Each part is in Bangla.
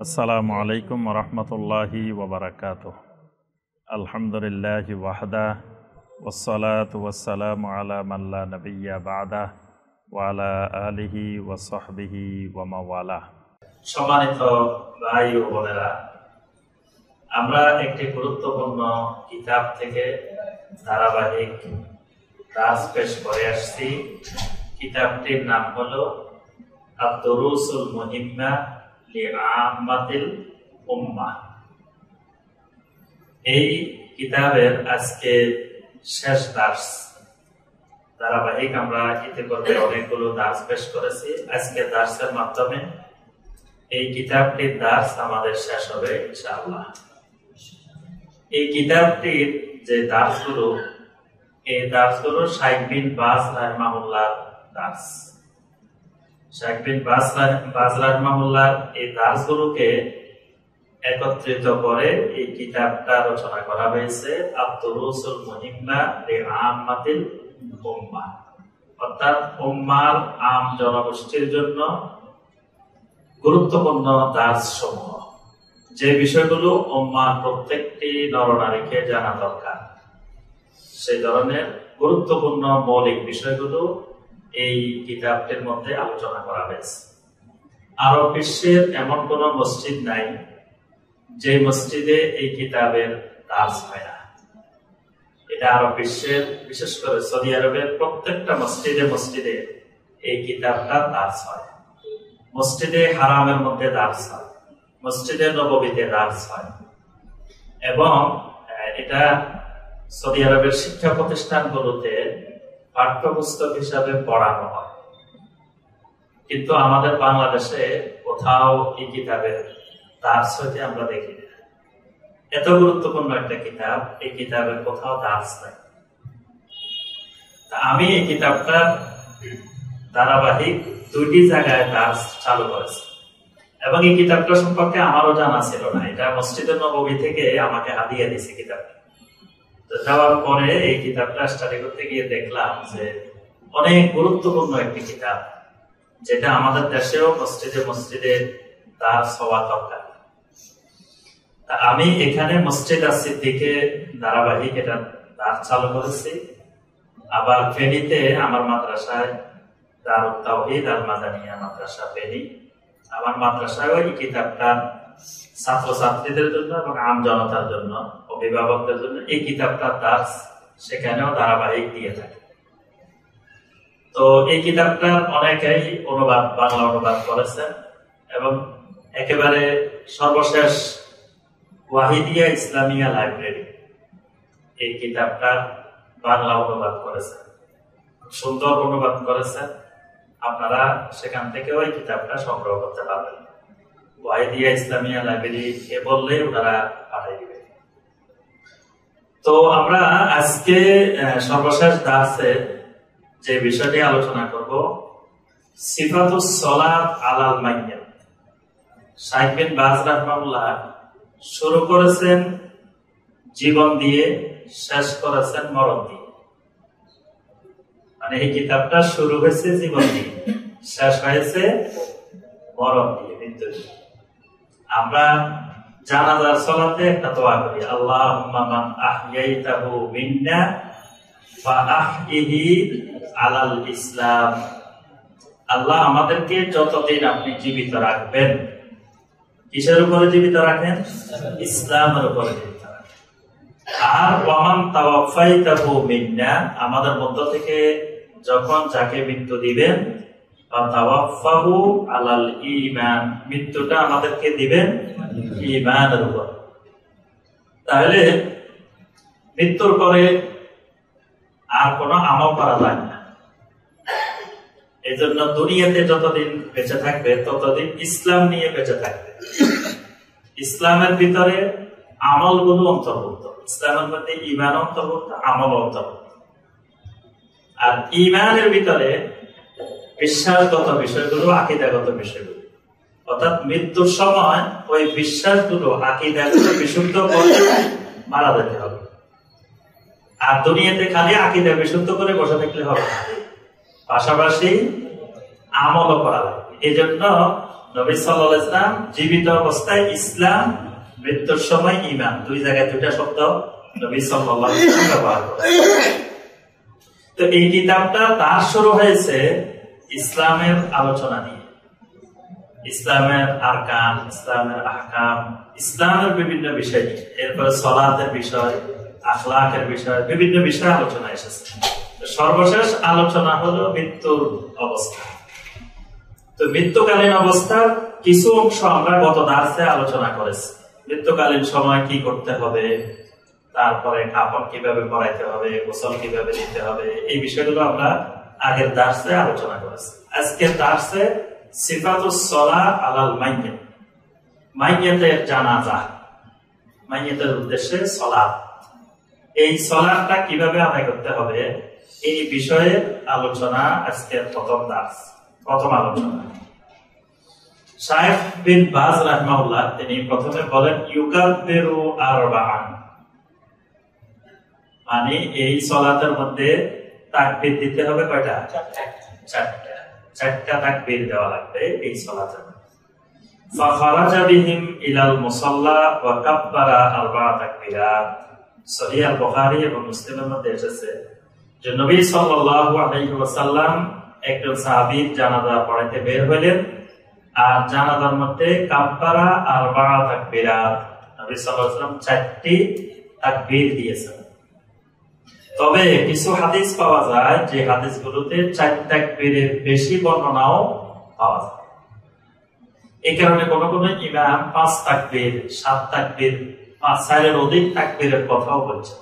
আসসালামু আলাইকুম ওরহমতুল্লাহি ওবরাকাতুহ। আলহামদুলিল্লাহি ওয়াহদা ওয়াসসালাতু ওয়াসসালামু আলা মান লা নাবিয়্যা বা'দা ওয়া আলা আলিহি ওয়া সাহবিহি ওয়া মাওয়ালা। সম্মানিত ভাই ও বোনেরা, আমরা একটি গুরুত্বপূর্ণ কিতাব থেকে ধারাবাহিক দাস পেশ করে আসছি। কিতাবটির নাম হলো আদ-দুরুসুল মুহিম্মা লিআম্মাতিল উম্মাহ। এই কিতাবের আজকে শেষ দাস। ধারাবাহিক আমরা ইতিপূর্বে অনেকগুলো দাস পেশ করেছি। আজকে দাসের মাধ্যমে এই কিতাবটির দাস আমাদের শেষ হবে ইনশাআল্লাহ। এই কিতাবটির যে দাসগুলো, এই দাসগুলো শাইখ বিন বাজ রাহিমাহুল্লাহ দাস। শাইখ বিন বাজ রাহিমাহুল্লাহ এই দাসগুলোকে একত্রিত করে এই কিতাবটা রচনা করা হয়েছে আদ-দুরুসুল মুহিম্মা লিআম্মাতিল উম্মাহ, অর্থাৎ উম্মার আম জনগোষ্ঠীর জন্য গুরুত্বপূর্ণ দাস সমূহ, যে বিষয়গুলো উম্মার প্রত্যেকটি নরনারীকে জানা দরকার, সেই ধরনের গুরুত্বপূর্ণ মৌলিক বিষয়গুলো এই কিতাবটির মধ্যে আলোচনা করা হয়েছে। আরব বিশ্বের এমন কোন মসজিদ নাই যে মসজিদে এই কিতাবের দাস হয় না। এটা আরব বিশ্বের, বিশেষ করে সৌদি আরবের প্রত্যেকটা মসজিদে মসজিদে এই কিতাবটা দাস হয়। মসজিদে হারামের মধ্যে দাস হয়, মসজিদে নববীতে দাস হয়, এবং এটা সৌদি আরবের শিক্ষা প্রতিষ্ঠানগুলোতে পাঠ্যপুস্তক হিসাবে পড়ানো হয়। কিন্তু আমাদের বাংলাদেশে কোথাও এই কিতাবের দাস হইতে আমরা দেখি না। এত গুরুত্বপূর্ণ একটা কিতাব, এই কিতাবের কোথাও দাস নাই। আমি এই কিতাবটার ধারাবাহিক দুইটি জায়গায় দাস চালু করেছি, এবং এই কিতাবটা সম্পর্কে আমারও জানা ছিল না। এটা মসজিদে নববী থেকে আমাকে হাদিয়া দিয়েছে কিতাবটা। যাওয়ার পরে এই কিতাবটা স্টাডি করতে গিয়ে দেখলাম যে অনেক গুরুত্বপূর্ণ একটি কিতাব, যেটা আমাদের দেশেও মসজিদে মসজিদে দাস হওয়া দরকার। আমি এখানে মসজিদ as-সিদ্দিকে ধারাবাহিক এটা দাস চালু করেছি। আবার ফেনীতে আমার মাদ্রাসায় দারুত তাওহীদ আল মাদানিয়া মাদ্রাসা ফেনী, আমার মাদ্রাসায় এই কিতাবটা ছাত্রছাত্রীদের জন্য এবং আম জনতার জন্য, অভিভাবকদের জন্য এই কিতাবটার দাস সেখানেও ধারাবাহিক দিয়ে থাকে। তো এই কিতাবটার অনেকেই অনুবাদ, বাংলা অনুবাদ করেছেন, এবং একেবারে সর্বশেষ ওয়াহিদিয়া ইসলামিয়া লাইব্রেরি এই কিতাবটার বাংলা অনুবাদ করেছেন, সুন্দর অনুবাদ করেছেন। আপনারা সেখান থেকেও এই কিতাবটা সংগ্রহ করতে পারবেন। ওয়াহিদিয়া ইসলামিয়া লাইব্রেরি কে বললে ওনারা পাঠিয়ে দিবে। তো আমরা আজকে সর্বশেষ দাসে যে বিষয়টি আলোচনা করব, সিফাতুস সালাত আলাল মাইয়্যিত। শাইখ বিন বাজ রাহিমাহুল্লাহ শুরু করেছেন জীবন দিয়ে, শেষ করেছেন মরণ দিয়ে। মানে এই কিতাবটা শুরু হয়েছে জীবন দিয়ে, শেষ হয়েছে মরণ দিয়ে, মৃত্যু দিয়ে। আমরা জানাজার সালাতে একটা দোয়া করি, আল্লাহুম্মা মান আহইয়াইতাহু মিন্না ফা আহইহি আলাল ইসলাম। আল্লাহ আমাদেরকে যতদিন আপনি জীবিত রাখবেন, কিসের উপরে জীবিত রাখেন? ইসলামের উপরে জীবিত রাখেন। আর ওয়ামান তাওয়াফাইতাহু মিন্না, আমাদের মধ্য থেকে যখন যাকে মৃত্যু দিবেন, তাওয়াফাহু আলাল ঈমান, মৃত্যুটা আমাদেরকে দিবেন ঈমানের উপর। তাহলে মৃত্যুর পরে আর কোনো আমল করা যায় না। এই জন্য দুনিয়াতে যতদিন বেঁচে থাকবে ততদিন ইসলাম নিয়ে বেঁচে থাকবে। ইসলামের ভিতরে আমলগুলো অন্তর্ভুক্ত, ইসলামের মধ্যে ঈমান অন্তর্ভুক্ত, আমল অন্তর্ভুক্ত। আর ঈমানের ভিতরে বিশ্বাসগত বিষয়গুলো, আকীদাগত বিষয়গুলো, অর্থাৎ মৃত্যুর সময় ওই বিশ্বাসগুলো, আকীদাগুলো বিশুদ্ধ করে মারা যেতে হবে। আর দুনিয়াতে খালি আকীদা বিশুদ্ধ করে বসে থাকলে হবে না, পাশাপাশি আমলও করা লাগবে। এই জন্য নবী সাল্লাল্লাহু আলাইহি ওয়াসাল্লাম জীবিত অবস্থায় ইসলাম, মৃত্যুর সময় ঈমান, দুই জায়গায় দুইটা শব্দ নবী সাল্লাল্লাহু আলাইহি ওয়াসাল্লাম ব্যবহার করেছেন। তো এই কিতাবটা তার শুরু হয়েছে ইসলামের আলোচনা নিয়ে, ইসলামের আরকান, ইসলামের আহকাম, ইসলামের বিভিন্ন বিষয় নিয়ে। এরপরে সালাতের বিষয়, আখলাকের বিষয়, বিভিন্ন বিষয় আলোচনা এসেছে। সর্বশেষ আলোচনা হলো মৃত্যুর অবস্থা। তো মৃত্যুকালীন অবস্থার কিছু অংশ আমরা গত দার্সে আলোচনা করেছি। মৃত্যুকালীন সময় কি করতে হবে, তারপরে কাপড় কিভাবে পরাইতে হবে, গোসল কিভাবে দিতে হবে, এই বিষয়গুলো আমরা আগের দার্সে আলোচনা করেছি। আজকের দার্সে সিফাতুস সালাহ আলাল মাইয়িত, মাইয়িতের জানাজা, মাইয়িতের উদ্দেশ্যে সালাত, এই সালাতটা কিভাবে আদায় করতে হবে এই বিষয়ে আলোচনা আজকের প্রথম দার্স, প্রথম আলোচনা। শাইখ বিন বাজ রাহিমাহুল্লাহ তিনি প্রথমে বলেন ইউকাব্বিরু আরবাআন, মানে এই সালাতের মধ্যে তাকবীর দিতে হবে কয়টা? চারটা তাকবীর দেওয়া লাগবে এই সালাতে। ফাখারাজা বিহিম ইলাল মুসাল্লা ওয়া কাব্বারা আরবা তাকবীরাত। সহিহ আল বুখারী এবং মুসলিমের মধ্যে এসেছে যে নবী সাল্লাল্লাহু আলাইহি ওয়াসাল্লাম একজন সাহাবীর জানাজা পড়াইতে বের হলেন, আর জানাজার মধ্যে কাব্বারা আরবা তাকবীরাত, নবী সাল্লাল্লাহু আলাইহি ওয়াসাল্লাম চারটি তাকবীর দিয়েছেন। তবে কিছু হাদিস পাওয়া যায় যে হাদিসগুলোতে 4 তাকবীরের বেশি বর্ণনাও পাওয়া যায়। এই কারণে কোন কোন ইমাম 5 তাকবীর, 7 তাকবীর, 5-4 অধিক তাকবীরের কথাও বলছেন।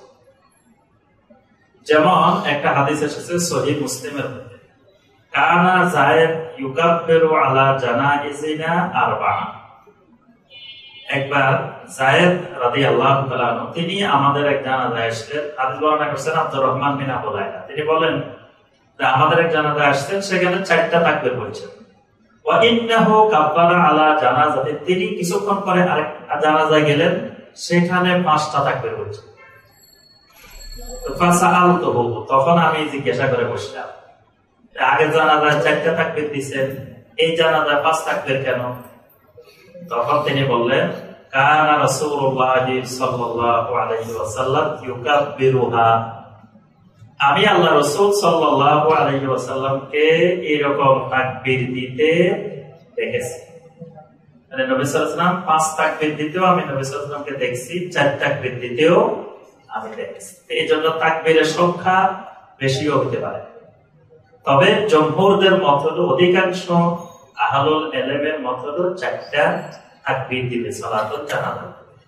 যেমন একটা হাদিস এসেছে সহিহ মুসলিমের মধ্যে, কানা যায়েদ ইউকাব্বিরু আলা জানাইজিনা আরবা'a। একবার যায়েদ রাদিয়াল্লাহু তাআলা আনহু তিনি আমাদের এক জানাজায় আসলেন। হাদিস বর্ণনা করেছেন আব্দুর রহমান বিন আবু লাইলা। তিনি বলেন যে আমাদের এক জানাজায় আসছেন, সেখানে 4টা তাকবীর বলছেন। ওয়া ইন্নাহু কাব্বারা আলা জানাজাতি, তিনি কিছুক্ষণ পরে আরেক জানাজায় গেলেন, সেখানে 5টা তাকবীর বলছেন। তো ফাসাআলতুহু, তখন আমি জিজ্ঞাসা করে বসলাম আগে জানাজায় 4টা তাকবীর দিবেন, এই জানাজায় 5 তাকবীর কেন? তখন তিনি বললেন কানা রাসূলুল্লাহ সাল্লাল্লাহু আলাইহি ওয়াসাল্লাম ইউকাব্বিরুহা, আমি আল্লাহ রাসূল সাল্লাল্লাহু আলাইহি ওয়াসাল্লামকে এরকম তাকবীর দিতে দেখেছি। মানে নবী সাল্লাল্লাহু আলাইহি ওয়াসাল্লাম 5 তাকবীর দিতেও আমি নবী সাল্লাল্লাহু আলাইহি ওয়াসাল্লামকে দেখছি, 4 তাকবীর দিতেও আমি দেখেছি। এই জন্য তাকবীরের সংখ্যা বেশিও হতে পারে। তবে জমহুরদের মত হলো, অধিকাংশ আহলুল ইলমের মত হলো 4টা তাকবীর দিবে সালাতুল জানাজা।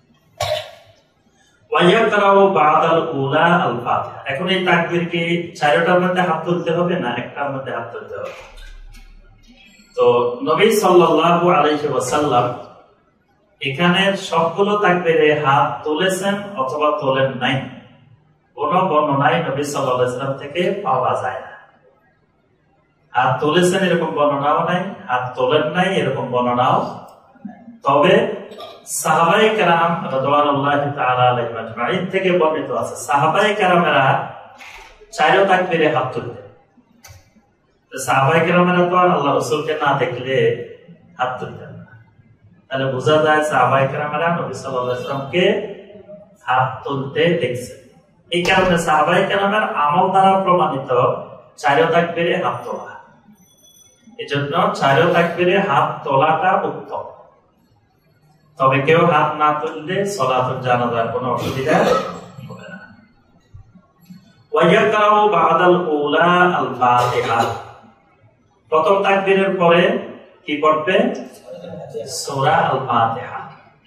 ওয়া ইয়াকরাউ বা'দাল উলা আল ফাতিহা। এখন এই তাকবীর কি 4টার মধ্যে হাত তুলতে হবে না একটার মধ্যে হাত তুলতে হবে? তো নবী সাল্লাল্লাহু আলাইহি ওয়াসাল্লাম এখানে সবগুলো তাকবীরে হাত তুলেছেন অথবা তোলেন নাই, কোন বর্ণনায় নবী সাল্লাল্লাহু আলাইহি ওয়াসাল্লাম থেকে পাওয়া যায় না। হাত তুলেছেন এরকম বর্ণনাও নাই, হাত তোলেন নাই এরকম বর্ণনাও। তবে সাহাবায়ে কেরাম রাদিয়াল্লাহু তাআলা আলাইহিম আজমাইন থেকে বর্ণিত আছে সাহাবায়ে কেরামেরা 4 তাকবীরে হাত তুলতেন। তো সাহাবায়ে কেরামেরা তো আল্লাহ রাসূলকে না দেখলে হাত তুলতেন না, তাহলে বোঝা যায় সাহাবায়ে কেরামেরা নবী সাল্লাল্লাহু আলাইহি ওয়াসাল্লামকে হাত তুলতে দেখছেন। এই কারণে সাহাবায়ে কেরামের আমল দ্বারা প্রমাণিত 4 তাকবীরে হাত তোলা। এজন্য 4 তাকবীরে হাত তোলাটা উত্তম। তবে কেউ হাত না তুললে সালাতুল জানাজার কোনো অসুবিধা হবে না। ওয়া ইয়াকরাউ বা'দাল উলা আল ফাতিহা, প্রথম তাকবীরের পরে কি পড়বে? সূরা আল ফাতিহা।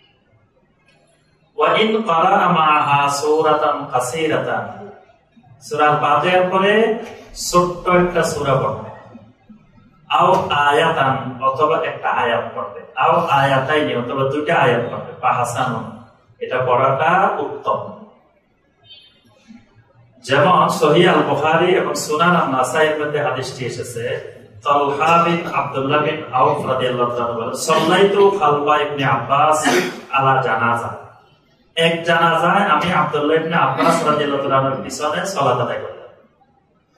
ওয়া ইন ক্বারাআ মা'আহা সূরাতান কাসীরাতান, সূরা আল ফাতিহার পরে ছোট্ট একটা সূরা পড়বে। আও আয়াতান, অথবা একটা আয়াত পড়বে। আও আয়াতাইনি, অথবা 2টা আয়াত পড়বে। ফাহাসানুন, এটা পড়াটা উত্তম। যেমন সহিহ আল বুখারী এবং সুনান আন-নাসাঈর মধ্যে হাদিসটি এসেছে, তালহা বিন আব্দুল্লাহ বিন আউফ রাদিয়াল্লাহু তাআলা বলেন সাল্লাইতু খালফা ইবনে আব্বাস আলা জানাজা, এক জানাজায় আমি আব্দুল্লাহ ইবনে আব্বাস রাদিয়াল্লাহু তাআলার পিছনে সালাত আদায় করলাম।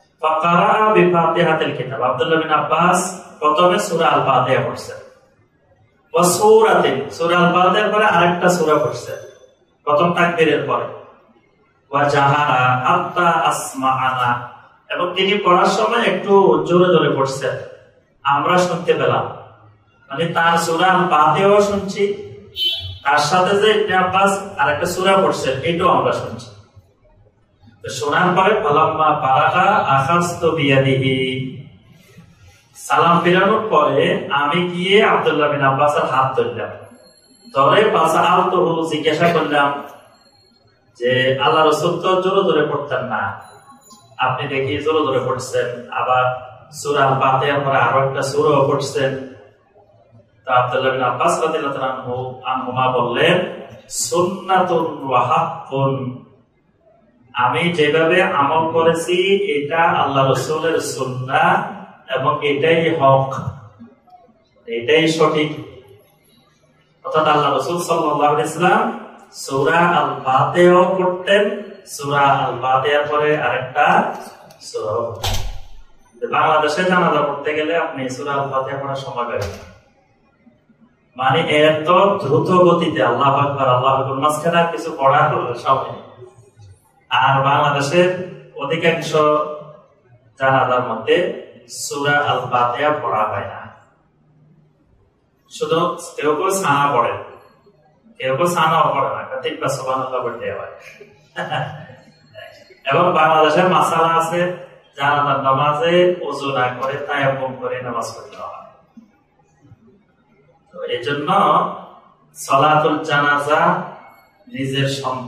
ফাকারা বিফাতিহাতিল কিতাব, আব্দুল্লাহ বিন আব্বাস প্রথমে সূরা আল ফাতিহা পড়ছেন। ওয়া সূরাতিন, সূরা আল ফাতিহার পরে আরেকটা সূরা পড়ছেন প্রথম তাকবীরের পরে। ওয়া জাহারা হাত্তা আসমাআনা, এবং তিনি পড়ার সময় একটু জোরে জোরে পড়ছেন, আমরা শুনতে পেলাম। মানে তার সূরা আল ফাতিহাও শুনছি, তার সাথে যে ইবনে আব্বাস আরেকটা সূরা পড়ছেন এটাও আমরা শুনছি। তো শোনার পরে ফালাম্মা বারাকা আখাযতু বিয়াদিহি, সালাম ফেরানোর পরে আমি গিয়ে আব্দুল্লাহ বিন আব্বাসের হাত ধরলাম, ধরে ফাসআলতুহু, জিজ্ঞাসা করলাম যে আল্লাহ রাসূল তো জোরে জোরে পড়তেন না, আপনি দেখি জোরে জোরে পড়ছেন, আবার সূরা আল ফাতিহার পরে আরো একটা সূরাও পড়ছেন। তো আব্দুল্লাহ বিন আব্বাস রাদিয়াল্লাহু আনহুমা বললেন, সুন্নাতুন ওয়া হাক্কুন, আমি যেভাবে আমল করেছি এটা আল্লাহ রাসূলের সুন্নাহ এবং এটাই হক, এটাই সঠিক। অর্থাৎ আল্লাহ রাসূল সাল্লাল্লাহু আলাইহি ওয়াসাল্লাম সূরা আল ফাতিহা পড়তেন, সূরা আল ফাতিহার পরে আরেকটা সূরা। বাংলাদেশে জানাজা পড়তে গেলে আপনি সূরা আল ফাতিহা পড়ার সময় পাবেন, মানে এত দ্রুত গতিতে আল্লাহু আকবার আল্লাহু আকবার, মাঝখানে আর কিছু পড়ার সময় নেই। আর বাংলাদেশের অধিকাংশ জানাজার মধ্যে সূরা আল ফাতিহা পড়া হয় না, শুধু কেউ কেউ সানা পড়ে, কেউ কেউ সানাও পড়ে না, তিনবার সুবহানাল্লাহ পড়তে হয়। এবং বাংলাদেশের মাসালা আছে জানাজার নামাজে ওযু না করে তায়াম্মুম করে নামাজ পড়তে হয়। তো এই জন্য সালাতুল জানাজা নিজের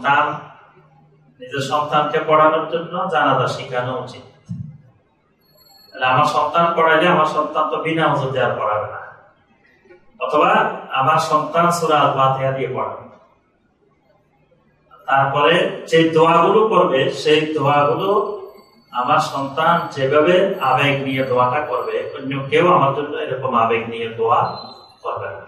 সন্তানকে পড়ানোর জন্য জানাজা শেখানো উচিত। আমার সন্তান পড়াইলে আমার সন্তান তো বিনা ওযুতে আর পড়াবে না, অথবা আমার সন্তান সূরা আল ফাতিহা দিয়ে পড়াবে। তারপরে যে দোয়াগুলো করবে সেই দোয়াগুলো আমার সন্তান যেভাবে আবেগ নিয়ে দোয়াটা করবে, অন্য কেউ আমার জন্য এরকম আবেগ নিয়ে দোয়া করবে না।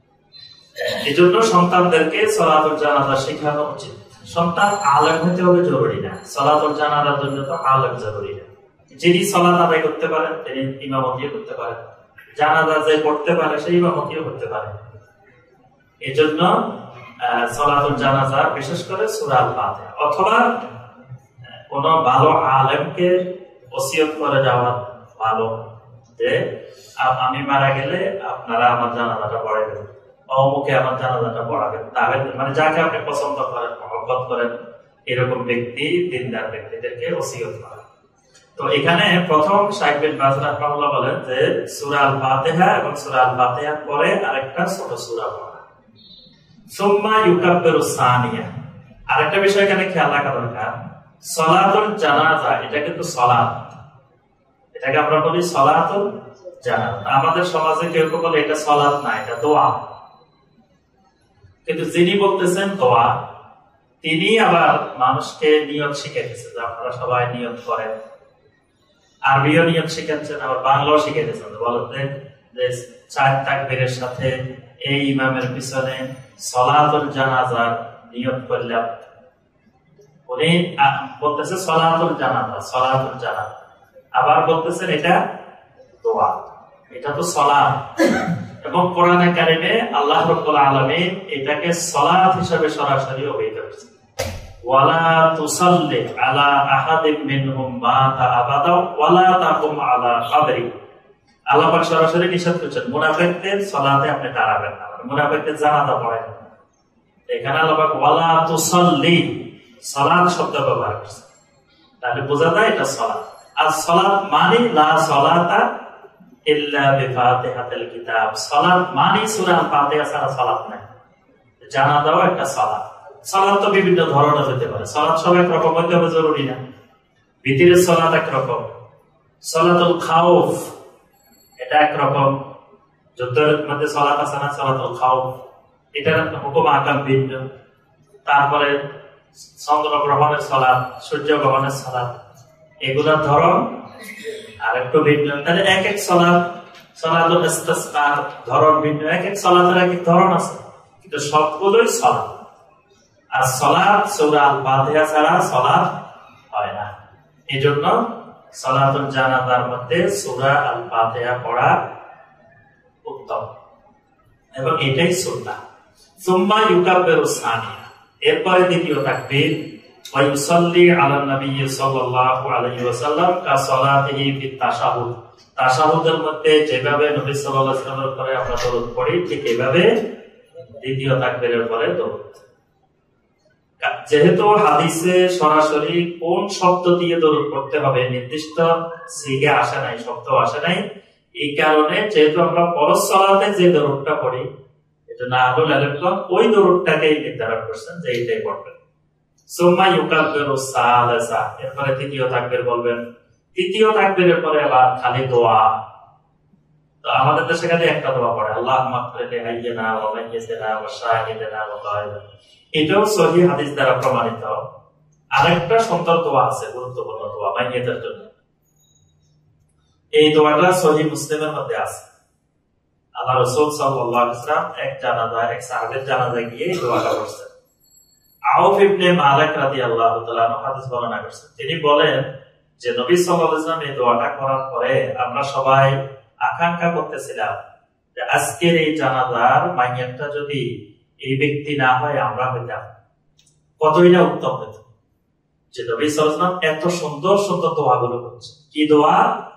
এই জন্য সন্তানদেরকে সালাতুল জানাজা শেখানো উচিত। সন্তান আলেম হতে হবে জরুরি না, সালাতুল জানাজার জন্য তো আলেম জরুরি না। যিনি সালাত আদায় করতে পারেন তিনি ইমামতিও করতে পারেন, জানাজা যে পড়তে পারে সেই ইমামতিও করতে পারে। এই জন্য সালাতুল জানাজা বিশেষ করে সূরা আল ফাতিহা, অথবা কোন ভালো আলেমকে ওসিয়ত করে যাওয়া ভালো যে আমি মারা গেলে আপনারা আমার জানাজাটা পড়াবেন, অমুকে আমার জানাজাটা পড়াবেন, তাহলে মানে যাকে আপনি পছন্দ করেন মহব্বত করেন এরকম ব্যক্তি, দিনদার ব্যক্তিদেরকে ওসিয়ত করেন। তো এখানে প্রথম শাইখ বিন বাজ রাহিমাহুল্লাহ বলেন যে সূরা আল ফাতিহা এবং সূরা আল ফাতিহার পরে আরেকটা ছোট সূরা পড়া। সুম্মা ইউকাব্বিরু সানিয়া, আরেকটা বিষয় এখানে খেয়াল রাখা দরকার, সালাতুল জানাজা এটা কিন্তু সালাত, এটাকে আমরা বলি সালাতুল জানাজা। আমাদের সমাজে কেউ কেউ বলে এটা সালাত না, এটা দোয়া। কিন্তু যিনি বলতেছেন দোয়া, তিনি আবার মানুষকে নিয়ত শিখাইতেছেন যে আপনারা সবাই নিয়ত করেন, আরবিও নিয়ত শিখাচ্ছেন, আবার বাংলাও শিখাইতেছেন। বলতেন যে 4 তাকবীরের সাথে এই ইমামের পিছনে সালাতুল জানাজার নিয়ত করলাম, উনি বলতেছে সালাতুল জানাজা, সালাতুল জানাজা, আবার বলতেছেন এটা দোয়া, এটা তো সালাত। এবং কোরআনে কারিমে আল্লাহ রাব্বুল আলামিন এটাকে সালাত হিসেবে সরাসরি অভিহিত করেছেন, ওয়ালা তুসাল্লি আলা আহাদিম মিনহুম মাতা আবাদা ওয়ালা তাকুম আলা কবরি। আল্লাহ পাক সরাসরি নিষেধ করেছেন মুনাফিকদের সালাতে আপনি দাঁড়াবেন না, মুনাফিকদের জানাজা পড়েন। এখানে আল্লাহ পাক ওয়ালা তুসাল্লি, সালাত শব্দ ব্যবহার করেছেন, তাহলে বোঝা যায় এটা সালাত। আর সালাত মানে লা সালাতা ইল্লা বিফাতিহাতিল কিতাব, সালাত মানে সূরা আল ফাতিহা ছাড়া সালাত নাই। জানাজাও একটা সালাত। সালাত তো বিভিন্ন ধরনের হতে পারে, সালাত সব এক রকম হতে হবে জরুরি না। ভিতরের সালাত একরকম, সালাতুল খাউফ এটা একরকম, যুদ্ধের মধ্যে সালাত আছে না সালাতুল খাউফ, এটার হুকুম আকাম ভিন্ন। তারপরে চন্দ্রগ্রহণের সালাত, সূর্যগ্রহণের সালাত, এগুলোর ধরন আর একটু ভিন্ন। তাহলে এক এক সালাত, সালাতুল ইস্তিসকার ধরন ভিন্ন, এক এক সালাতের এক এক ধরন আছে, কিন্তু সবগুলোই সালাত। আর সালাত সূরা আল ফাতিহা ছাড়া সালাত হয় না। এজন্য সালাতুল জানাজার মধ্যে সূরা আল ফাতিহা পড়া উত্তম। এবং এটাই সুন্নাহ। সুম্মা ইউকাব্বিরু সানিয়া, এরপরে দ্বিতীয় তাকবীর, ওয়া ইউসাল্লি আলা নবী সাল্লাল্লাহু আলাইহি ওয়াসাল্লাম কা সালাতিহি ফিত তাশাহুদ, তাশাহুদের মধ্যে যেভাবে নবী সাল্লাল্লাহু আলাইহি ওয়াসাল্লামের পরে আমরা দরুদ পড়ি ঠিক এইভাবে দ্বিতীয় তাকবীরের পরে দরুদ। যেহেতু হাদিসে সরাসরি কোন শব্দ দিয়ে দরুদ পড়তে হবে নির্দিষ্ট সিগে আসে নাই, শব্দ আসে নাই, এই কারণে যেহেতু আমরা ফরজ সালাতে যে দরুদটা পড়ি এজন্য আহলুল ইলম ওই দরুদটাকেই নির্ধারণ করছেন যে এইটাই পড়বেন। সুম্মা ইউকাব্বিরু সালাসা, এরপরে তৃতীয় তাকবীর বলবেন। তৃতীয় তাকবীরের পরে আবার খালি দোয়া। তো আমাদের দেশে খালি একটা দোয়া পড়ে, আল্লাহুম্মা ইগফির লি হাইয়িনা ওয়া মাইয়িতিনা ওয়া শাহিদিনা ওয়া গায়িবিনা, এটাও সহিহ হাদিস দ্বারা প্রমাণিত। আরেকটা সুন্দর দোয়া আছে, গুরুত্বপূর্ণ দোয়া মাইয়িতের জন্য। এই দোয়াটা সহিহ মুসলিমের মধ্যে আছে। আল্লাহ রাসূল সাল্লাল্লাহু আলাইহি ওয়াসাল্লাম এক সাহাবীর জানাজায় গিয়ে এই দোয়াটা পড়ছেন। আউফ ইবনে মালিক রাদিয়াল্লাহু তাআলা আনহু হাদিস বর্ণনা করেছেন, তিনি বলেন যে নবী সাল্লাল্লাহু আলাইহি ওয়াসাল্লাম এই দোয়াটা করার পরে আমরা সবাই আকাঙ্ক্ষা করতেছিলাম যে আজকের এই জানাজার মাইয়াতটা যদি এই ব্যক্তি না হয় আমরা হইতাম, কতই না উত্তম হইত। যে নবী সাল্লাল্লাহু আলাইহি ওয়াসাল্লাম এত সুন্দর সুন্দর দোয়াগুলো করছেন। কি দোয়া?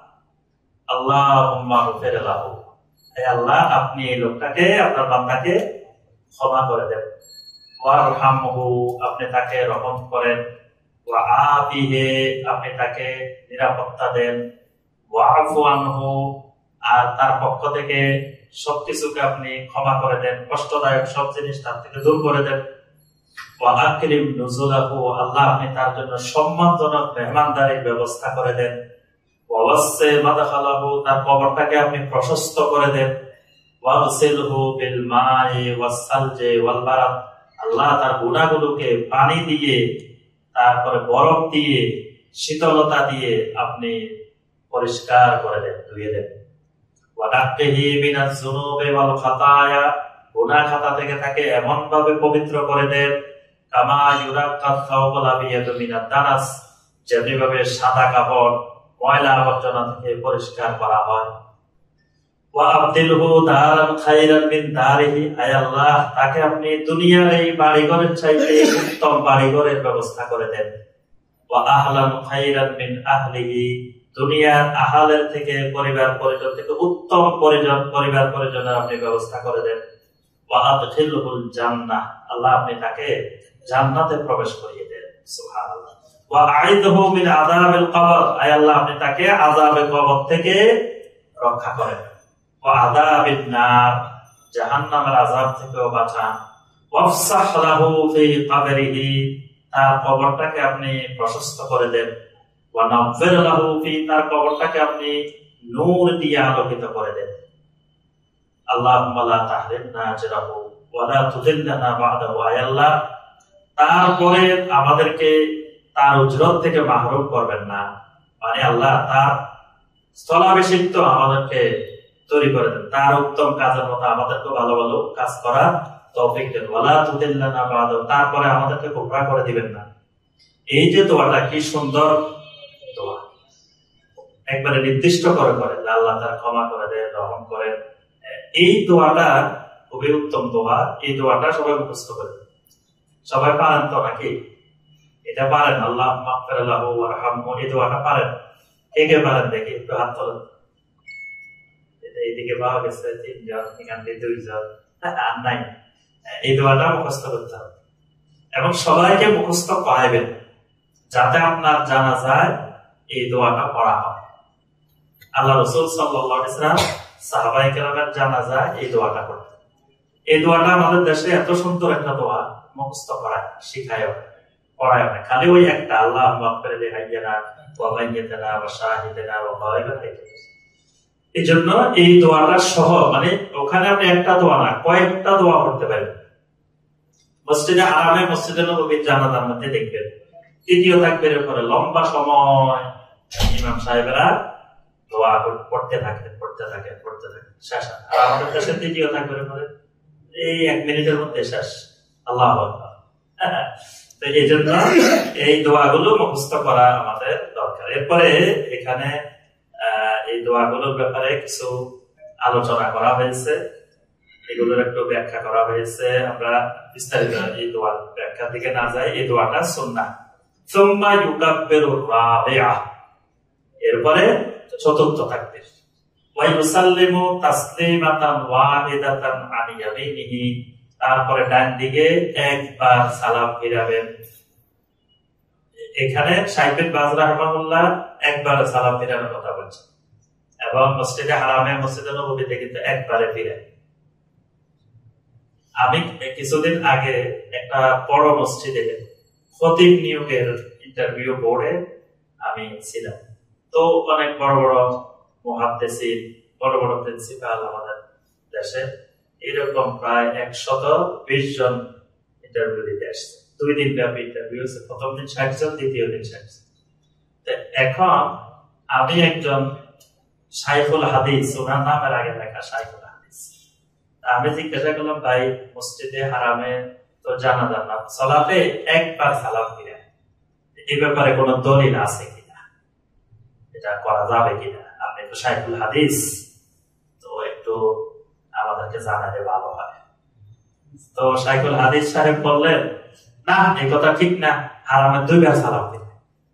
আল্লাহুম্মা গফির লাহু, হে আল্লাহ আপনি এই লোকটাকে, আপনার বান্দাকে ক্ষমা করে দেন। ওয়ারহামহু, আপনি তাকে রহম করেন। ওয়া আফিহি, আপনি তাকে নিরাপত্তা দেন। ওয়াফু আনহু, আর তার পক্ষ থেকে সবকিছুকে আপনি ক্ষমা করে দেন, কষ্টদায়ক সব জিনিস তার থেকে দূর করে দেন। ওয়া আকরিম নুজুলাহু, আল্লাহ আপনি তার জন্য সম্মানজনক মেহমানদারির ব্যবস্থা করে দেন। ওয়া ওয়াসসি মাদখালাহু, তার কবরটাকে আপনি প্রশস্ত করে দেন। ওয়াগসিলহু বিল মাই ওয়াস সালজি ওয়াল বারাদ, আল্লাহ তার গুনাহগুলোকে পানি দিয়ে, তারপরে বরফ দিয়ে, শীতলতা দিয়ে আপনি পরিষ্কার করে দেন, ধুয়ে দেন। ওয়া নাক্কিহি মিনাজ যুনুবি ওয়াল খাতায়া, গুনাহ খাতা থেকে তাকে এমন ভাবে পবিত্র করে দেন, কামা ইউরাক্কাত সাওবুল আবিয়াদ মিনাদ দানাস, যেভাবে সাদা কাপড় ময়লা আবর্জনা থেকে পরিষ্কার করা হয়। ওয়া আবদিলহু দারান খায়রান মিন দারিহি, আয় আল্লাহ তাকে আপনি দুনিয়ার এই বাড়িঘরের চাইতে উত্তম বাড়িঘরের ব্যবস্থা করে দেন। ওয়া আহলান খায়রান মিন আহলিহি, দুনিয়ার আহালের থেকে, পরিবার পরিজন থেকে উত্তম পরিবার পরিজনের আপনি ব্যবস্থা করে দেন। ওয়া আদখিলহুল জান্নাহ, আল্লাহ আপনি তাকে জান্নাতে প্রবেশ করিয়ে দেন। সুবহানাল্লাহ। ওয়া আইদহু মিন আযাবিল কবর, আয় আল্লাহ আপনি তাকে আযাবে কবর থেকে রক্ষা করেন। ওয়া আযাবিন নার, জাহান্নামের আযাব থেকেও বাঁচান। ওয়াফসাহ লাহু ফি কবরিহি, তার কবরটাকে আপনি প্রশস্ত করে দেন। ওয়া নাফির লাহু ফি, তার কবরটাকে আপনি নূর দিয়ে আলোকিত করে দেন। আল্লাহুম্মা লা তাহরিমনা আজরাহু ওয়া লা তুযিল্লানা বা'দাহু, আয় আল্লাহ তারপরে আমাদেরকে তার উজরত থেকে মাহরুম করবেন না, মানে আল্লাহ তার স্থলাভিষিক্ত আমাদেরকে তৈরি করে দেন, তার উত্তম কাজের মতো আমাদেরকে ভালো ভালো কাজ করার তৌফিক দেন। ওয়া লা তুযিল্লানা বা'দাহু, তারপরে আমাদেরকে গোমরাহ করে দিবেন না। এই যে দোয়াটা কি সুন্দর দোয়া, একবারে নির্দিষ্ট করে করেন আল্লাহ তার ক্ষমা করে দেন, রহম করেন। এই দোয়াটা খুবই উত্তম দোয়া। এই দোয়াটা সবাই মুখস্থ করেন। সবাই পারেন তো নাকি? এটা পারেন? আল্লাহুম্মা ইগফির লাহু ওয়ারহামহু, এই দোয়াটা পারেন? কে কে পারেন দেখি, একটু হাত তোলেন। এইদিকে পাওয়া গেছে 3 জন, এখান থেকে 2 জন, আর নাই। এই দোয়াটা মুখস্থ করতে হবে এবং সবাইকে মুখস্থ করাইবেন, যাতে আপনার জানাজায় এই দোয়াটা পড়া হয়। আল্লাহ রাসূল সাল্লাল্লাহু আলাইহি ওয়াসাল্লাম সাহাবায়ে কেরামের জানাজায় এই দোয়াটা করতেন। এই দোয়াটা আমাদের দেশে এত সুন্দর একটা দোয়া, মুখস্থ করায় শিখায় পড়ায় না, খালি ওই একটা আল্লাহুম্মা ইগফির লি হাইয়িনা ওয়া মাইয়িতিনা ওয়া শাহিদিনা ওয়া গায়িবিনা। এই জন্য এই দোয়াটা সহ, মানে ওখানে আপনি একটা দোয়া না, কয়েকটা দোয়া পড়তে পারেন। মসজিদে হারামে, মসজিদে নববীর জানাজার মধ্যে দেখবেন তৃতীয় তাকবীরের পরে লম্বা সময় ইমাম সাহেবেরা দোয়া পড়তে থাকেন শেষ। আর আমাদের দেশে তৃতীয় তাকবীরের পরে এই 1 মিনিটের মধ্যে শেষ। আল্লাহু আকবার। তো এই জন্য এই দোয়াগুলো মুখস্থ করা আমাদের দরকার। এরপরে এখানে এই দোয়াগুলোর ব্যাপারে কিছু আলোচনা করা হয়েছে। এগুলোর একটু ব্যাখ্যা করা হয়েছে। আমরা বিস্তারিত এই দোয়ার ব্যাখ্যার দিকে না যাই। এই দোয়াটা সুন্নাহ। সুম্মা ইউকাব্বিরুর রাবিআ, এরপরে চতুর্থ তাকবীর। ওয়া ইউসাল্লিমু তাসলিমাতান ওয়াহিদাতান আন ইয়ামিনিহি, তারপরে ডান দিকে একবার সালাম ফিরাবেন। এখানে শাইখ বিন বাজ রাহিমাহুল্লাহ একবার সালাম ফিরানোর কথা বলছেন, এবং মসজিদে হারামে মসজিদে নববীতে কিন্তু একবারে ফিরে। আমি কিছুদিন আগে একটা বড় মসজিদে খতিব নিয়োগের ইন্টারভিউ বোর্ডে আমি ছিলাম। তো অনেক বড় বড় মুহাদ্দিসিন, বড় বড় প্রিন্সিপাল আমাদের দেশে, এরকম প্রায় 120 জন ইন্টারভিউ দিতে আসছে। 2 দিন ব্যাপী ইন্টারভিউ হচ্ছে। প্রথম দিন 60 জন, দ্বিতীয় দিন 60 জন। এখন আমি একজন শাইখুল হাদিস, ওনার নামের আগে লেখা শাইখুল হাদিস। আমি জিজ্ঞাসা করলাম, ভাই মসজিদে হারামে তো জানাজা না সালাতে একবার সালাম ফিরে, এই ব্যাপারে কোন দলিল আছে কিনা, এটা করা যাবে কিনা? আপনি তো শাইখুল হাদিস, তো একটু আমাদেরকে জানালে ভালো হয়। তো শাইখুল হাদিস সাহেব বললেন, না এই কথা ঠিক না, হারামে 2 বার সালাম ফিরে।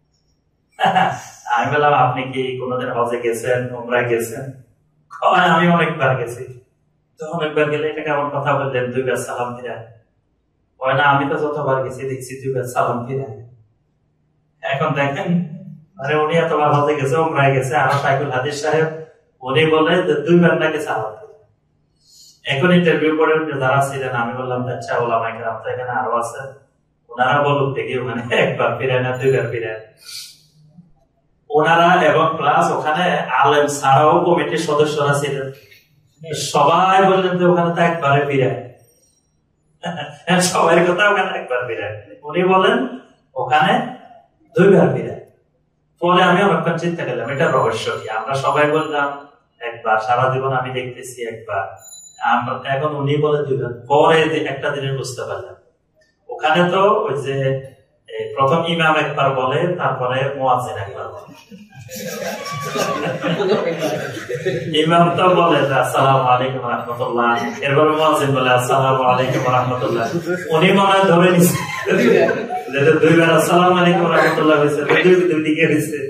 আমি বললাম, আপনি কি কোনোদিন হজে গেছেন, উমরায় গেছেন? আমি অনেকবার গেছি। তো অনেকবার গেলে এটা কেমন কথা বললেন, 2 বার সালাম ফিরায়? হয় না, আমি তো যতবার গেছি দেখছি 2 বার সালাম ফিরায়। এখন দেখেন, মানে উনি এতবার হজে গেছে, উমরায় গেছে, আর শাইখুল হাদিস সাহেব উনি বলে যে 2 বার নাকি সালাম ফিরায়। এখন ইন্টারভিউ করে যারা ছিলেন, আমি বললাম, আচ্ছা ওলামায়ে কেরাম তো এখানে আরো আছে, ওনারা বলুক দেখি ওখানে একবার ফিরায় না 2 বার ফিরায়। ওনারা এবং প্লাস ওখানে আলেম ছাড়াও কমিটির সদস্যরা ছিলেন, সবাই বললেন যে ওখানে তো একবারে ফিরায়। সবাই কথা ওখানে একবার ফিরায়, উনি বলেন ওখানে 2 বার ফিরায়। পরে আমি অনেকক্ষণ চিন্তা করলাম, এটা রহস্য কি? আমরা সবাই বললাম একবার, সারা জীবন আমি দেখতেছি একবার, এখন উনি বলে 2 বার। পরে একটা দিনে বুঝতে পারলাম, ওখানে তো ওই যে প্রথম ইমাম একবার বলে, তারপরে মুয়াজ্জিন একবার বলে। ইমাম তো বলে আসসালামু আলাইকুম ওয়া রাহমাতুল্লাহ, এরপর মুয়াজ্জিন বলে আসসালামু আলাইকুম ওয়া রাহমাতুল্লাহ। উনি মনে হয় ধরে নিছে যে 2 বার আসসালামু আলাইকুম ওয়া রাহমাতুল্লাহ হয়েছে, 2 দিকে হয়েছে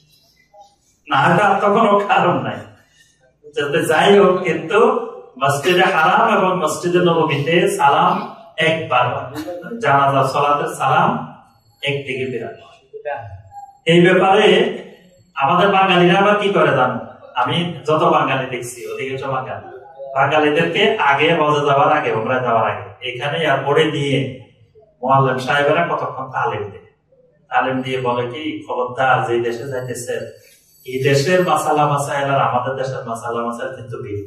না, তো কোনো কারণ নাই। যাই হোক, কিন্তু মসজিদে হারাম এবং মসজিদে নববীতে সালাম একবার, জানাজার সালাতের সালাম একদিকে ফেরানো। এই ব্যাপারে আমাদের বাঙালিরা আবার কি করে জানো? আমি যত বাঙালি দেখছি, অধিকাংশ বাঙালিদেরকে আগে হজে যাওয়ার আগে, উমরায় যাওয়ার আগে এখানে এয়ারপোর্টে নিয়ে মুআল্লিম সাহেবেরা কতক্ষণ তালিম দিয়ে বলে কি, খবরদার যে দেশে যাইতেছে, এই দেশের মাসালা মাসাইল আর আমাদের দেশের মাসালা মাসাইল কিন্তু ভিন্ন।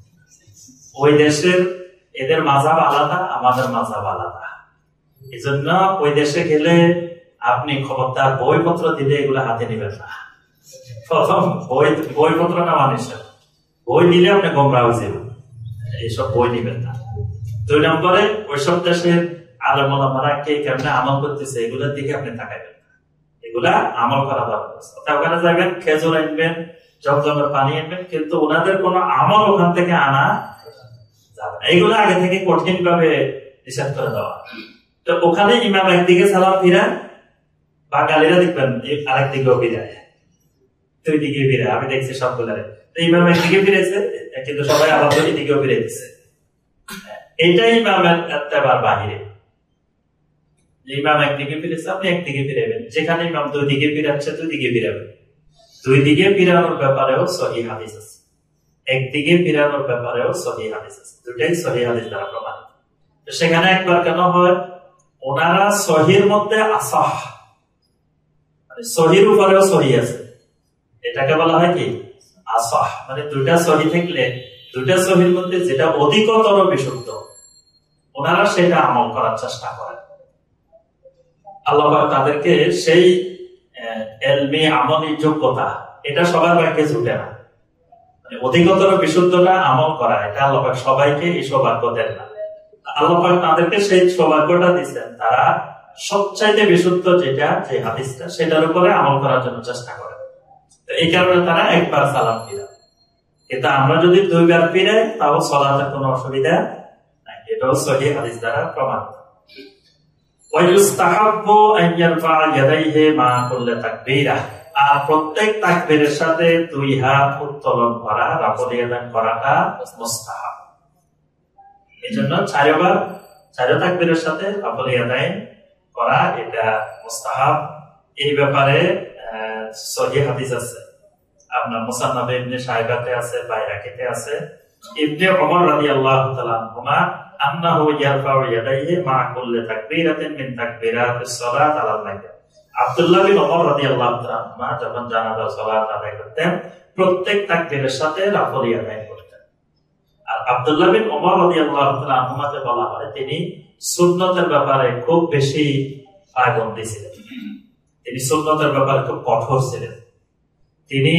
ওই দেশের এদের মাযহাব আলাদা, আমাদের মাযহাব আলাদা। এই জন্য ওই দেশে গেলে আপনি খবরদার বইপত্র দিলে এগুলো হাতে নেবেন না। প্রথম বইপত্র নেওয়া নিষেধ, বই দিলে আপনি গোমরাহ হয়ে যাবেন, এইসব বই নিবেন না। 2 নম্বরে ওইসব দেশের আলেম ওলামারা কে কেমনে আমল করতেছে এগুলোর দিকে আপনি তাকাইবেন না, এগুলা আমল করা দরকার। ওখানে যাবেন, খেজুর আনবেন, জমজমের পানি আনবেন, কিন্তু ওনাদের কোনো আমল ওখান থেকে আনা যাবে না, এগুলো আগে থেকে কঠিন ভাবে নিষেধ করে দেওয়া। তো ওখানে ইমাম একদিকে সালাম ফিরায়, বাঙালিরা দেখবেন আরেকদিকেও ফিরায়, 2 দিকে ফিরায়। আমি দেখছি সবগুলারে ইমাম একদিকে ফিরেছে, কিন্তু সবাই আবার 2 দিকেও ফিরে দিচ্ছে। এইটাই ইমামের এত্তেবার বাহিরে। ইমাম একদিকে ফিরেছে, আপনি একদিকে ফিরাবেন। যেখানে ইমাম 2 দিকে ফিরাচ্ছে, 2 দিকে ফিরাবেন। 2 দিকে ফিরানোর ব্যাপারেও সহিহ হাদিস আছে, একদিকে ফিরানোর ব্যাপারেও সহিহ হাদিস আছে, দুটাই সহিহ হাদিস দ্বারা প্রমাণিত। সেখানে একবার কেন হয়? ওনারা সহির মধ্যে আসাহ, মানে সহির উপরেও সহি আছে, এটাকে বলা হয় কি আসাহ। মানে 2টা সহি থাকলে 2টা সহির মধ্যে যেটা অধিকতর বিশুদ্ধ, ওনারা সেটা আমল করার চেষ্টা করেন। আল্লাহ তাদেরকে সেই ইলমি আমলি যোগ্যতা, এটা সবার ভাগ্যে জুটে না। মানে অধিকতর বিশুদ্ধটা আমল করা, এটা আল্লাহ সবাইকে এই সৌভাগ্য দেন না। আল্লাহ তাদেরকে সেই সৌভাগ্যটা দিচ্ছেন, তারা সবচাইতে বিশুদ্ধ যেটা, যে হাদিসটা, সেটার উপরে আমল করার জন্য চেষ্টা করে। এই কারণে তারা একবার সালাম ফিরায়। কিন্তু আমরা যদি 2 বার ফিরাই তাও সালাতের কোনো অসুবিধা নাই, এটাও সহিহ হাদিস দ্বারা প্রমাণিত। ওয়ায়ুস্তাহাব্বু আন ইয়ারফা ইয়াদাইহি মা কুল্লি তাকবীরা, আর প্রত্যেক তাকবীরের সাথে 2 হাত উত্তোলন করা, রাফল ইয়াদান করাটা মুস্তাহাব। এজন্য 4 তাকবীরের সাথে রাফল ইয়াদাইন করা এটা মুস্তাহাব। এই ব্যাপারে সহিহ হাদিস আছে, আপনার মুসান্নাফ ইবনে শাইবাতে আছে, বাইহাকিতে আছে। ইবনে ওমর রাদিয়াল্লাহু তাআলা আনহুমা আন্নাহু ইয়ারফাউ ইয়াদাইহি মা কুল্লি তাকবীরাতিন মিন তাকবীরাতিস সালাত আলাল মাইত। আব্দুল্লাহ বিন ওমর রাদিয়াল্লাহু তাআলা আনহুমা যখন জানাজা সালাত আদায় করতেন প্রত্যেক তাকবীরের সাথে রাফল ইয়াদাইন করতেন। আর আব্দুল্লাহ বিন ওমর রাদিয়াল্লাহু তাআলা আনহুমাকে বলা হয় তিনি সুন্নতের ব্যাপারে খুব বেশি পায়বন্দী ছিলেন, তিনি সুন্নতের ব্যাপারে খুব কঠোর ছিলেন। তিনি